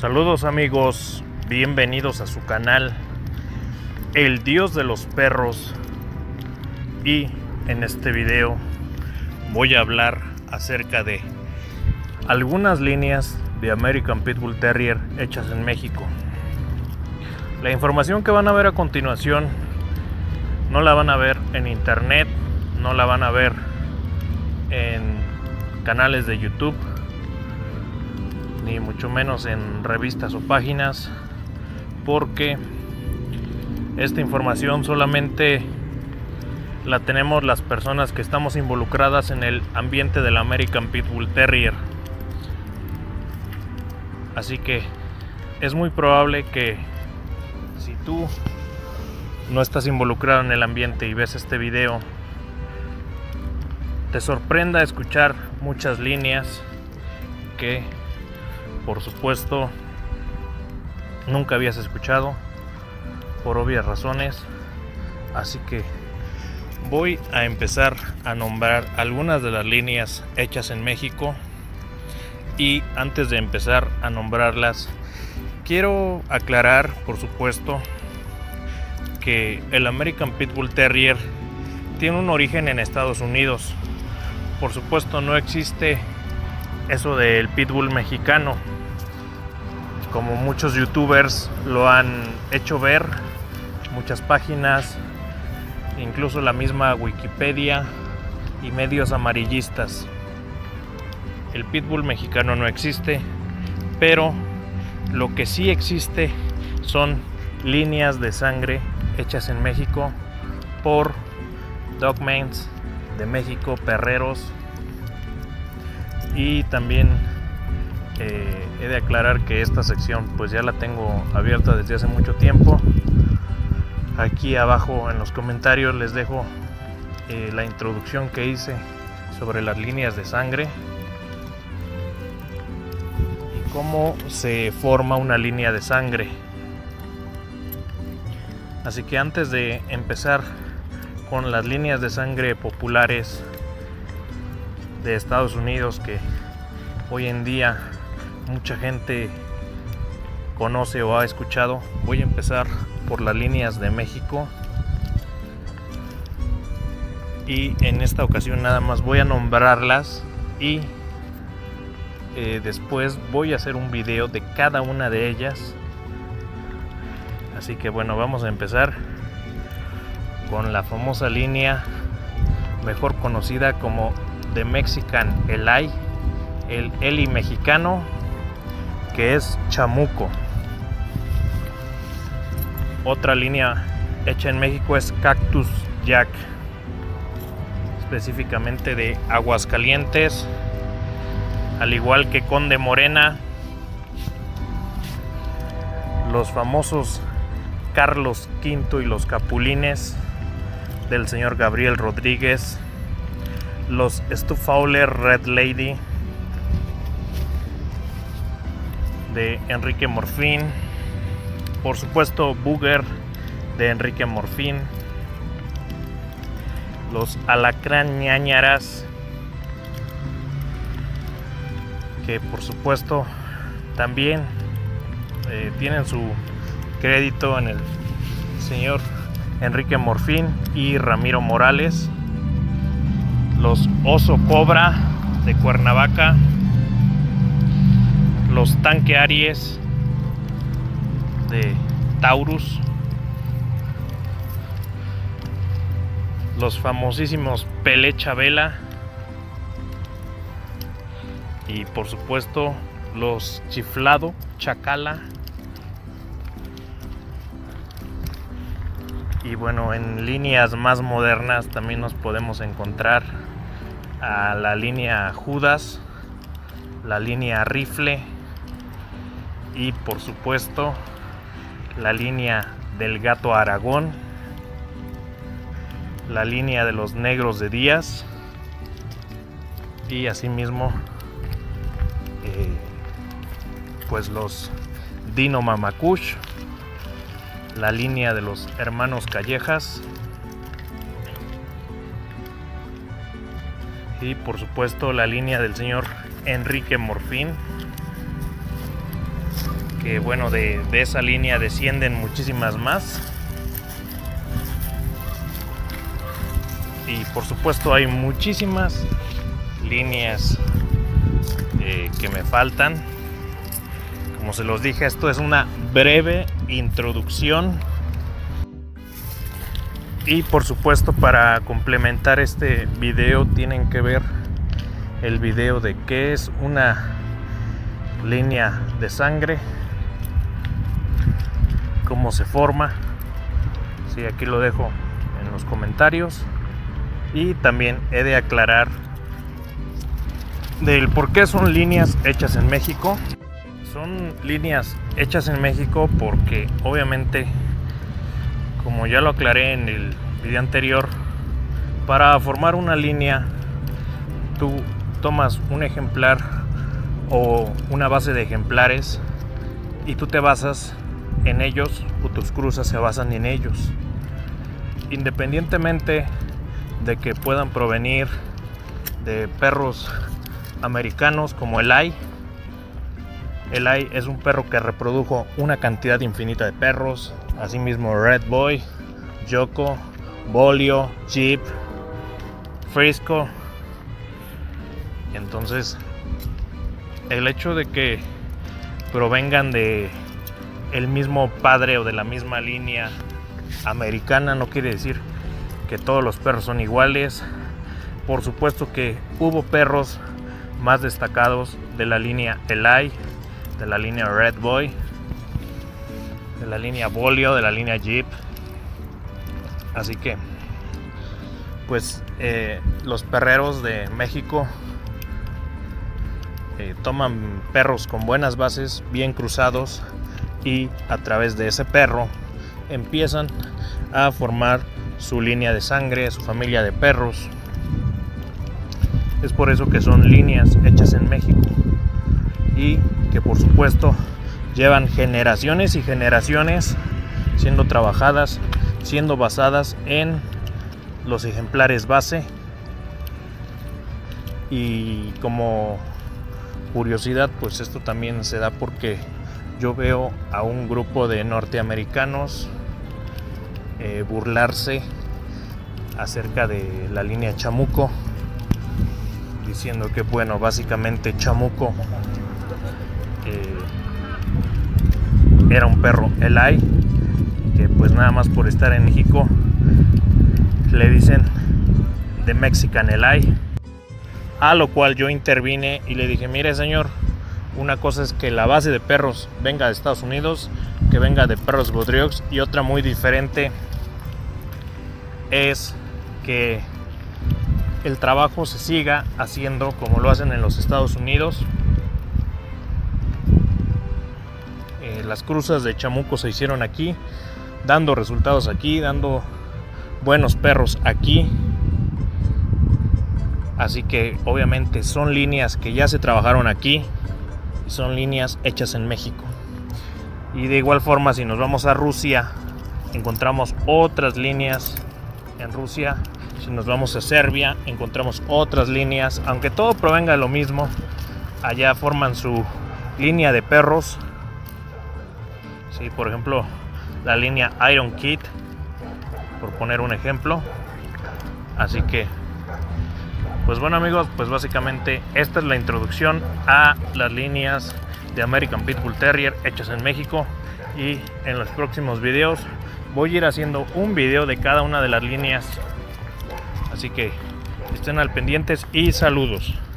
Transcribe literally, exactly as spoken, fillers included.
Saludos amigos, bienvenidos a su canal El Dios de los Perros, y en este video voy a hablar acerca de algunas líneas de American Pitbull Terrier hechas en México. La información que van a ver a continuación no la van a ver en internet, no la van a ver en canales de YouTube, ni mucho menos en revistas o páginas, porque esta información solamente la tenemos las personas que estamos involucradas en el ambiente del American Pitbull Terrier. Así que es muy probable que si tú no estás involucrado en el ambiente y ves este video, te sorprenda escuchar muchas líneas que por supuesto nunca habías escuchado por obvias razones. Así que voy a empezar a nombrar algunas de las líneas hechas en México, y antes de empezar a nombrarlas quiero aclarar, por supuesto, que el American Pitbull Terrier tiene un origen en Estados Unidos. Por supuesto no existe eso del pitbull mexicano, como muchos youtubers lo han hecho ver, muchas páginas, incluso la misma Wikipedia y medios amarillistas. El pitbull mexicano no existe, pero lo que sí existe son líneas de sangre hechas en México por Dogmans de México, perreros. Y también eh, he de aclarar que esta sección pues ya la tengo abierta desde hace mucho tiempo. Aquí abajo en los comentarios les dejo eh, la introducción que hice sobre las líneas de sangre y cómo se forma una línea de sangre. Así que antes de empezar con las líneas de sangre populares de Estados Unidos, que hoy en día mucha gente conoce o ha escuchado, voy a empezar por las líneas de México, y en esta ocasión nada más voy a nombrarlas, y eh, después voy a hacer un video de cada una de ellas. Así que bueno, vamos a empezar con la famosa línea mejor conocida como The Mexican Eli, el Eli mexicano, que es Chamuco. Otra línea hecha en México es Cactus Jack, específicamente de Aguascalientes, al igual que Conde Morena, los famosos Carlos Quinto y los Capulines del señor Gabriel Rodríguez, los Stu Fowler Red Lady de Enrique Morfín, por supuesto Booger de Enrique Morfín, los Alacrán Ñañaras, que por supuesto también eh, tienen su crédito en el señor Enrique Morfín y Ramiro Morales, los Oso Cobra de Cuernavaca, los Tanque Aries de Taurus, los famosísimos Pelé Chabela, y por supuesto los Chiflado Chacala. Y bueno, en líneas más modernas también nos podemos encontrar a la línea Judas, la línea Rifle, y por supuesto la línea del Gato Aragón, la línea de los Negros de Díaz, y asimismo eh, pues los Dino Mamacush, la línea de los Hermanos Callejas, y por supuesto la línea del señor Enrique Morfín, que bueno, de, de esa línea descienden muchísimas más. Y por supuesto hay muchísimas líneas eh, que me faltan. Como se los dije, esto es una breve introducción. Y por supuesto, para complementar este video tienen que ver el video de qué es una línea de sangre, cómo se forma. Sí, aquí lo dejo en los comentarios. Y también he de aclarar del por qué son líneas hechas en México. Son líneas hechas en México porque obviamente, como ya lo aclaré en el video anterior, para formar una línea tú tomas un ejemplar o una base de ejemplares y tú te basas en ellos, o tus cruzas se basan en ellos, independientemente de que puedan provenir de perros americanos como el Ai. El Ai es un perro que reprodujo una cantidad infinita de perros, asimismo Red Boy, Yoko, Bolio, Jeep, Frisco. Entonces, el hecho de que provengan de el mismo padre o de la misma línea americana no quiere decir que todos los perros son iguales. Por supuesto que hubo perros más destacados de la línea El Ai, de la línea Red Boy, de la línea Bolio, de la línea Jeep. Así que pues eh, los perreros de México eh, toman perros con buenas bases, bien cruzados, y a través de ese perro empiezan a formar su línea de sangre, su familia de perros. Es por eso que son líneas hechas en México y que por supuesto llevan generaciones y generaciones siendo trabajadas, siendo basadas en los ejemplares base. Y como curiosidad, pues esto también se da porque yo veo a un grupo de norteamericanos eh, burlarse acerca de la línea Chamuco, diciendo que bueno, básicamente Chamuco eh, era un perro El Ai, que pues nada más por estar en México le dicen The Mexican El Ai. A lo cual yo intervine y le dije: mire señor, una cosa es que la base de perros venga de Estados Unidos, que venga de perros Bodriox, y otra muy diferente es que el trabajo se siga haciendo como lo hacen en los Estados Unidos. Eh, las cruzas de Chamuco se hicieron aquí, dando resultados aquí, dando buenos perros aquí. Así que obviamente son líneas que ya se trabajaron aquí y son líneas hechas en México. Y de igual forma, si nos vamos a Rusia, encontramos otras líneas en Rusia. Si nos vamos a Serbia, encontramos otras líneas. Aunque todo provenga de lo mismo, allá forman su línea de perros. Sí, por ejemplo, la línea Iron Kid, por poner un ejemplo. Así que, pues bueno amigos, pues básicamente esta es la introducción a las líneas de American Pitbull Terrier hechas en México. Y en los próximos videos voy a ir haciendo un video de cada una de las líneas. Así que estén al pendientes y saludos.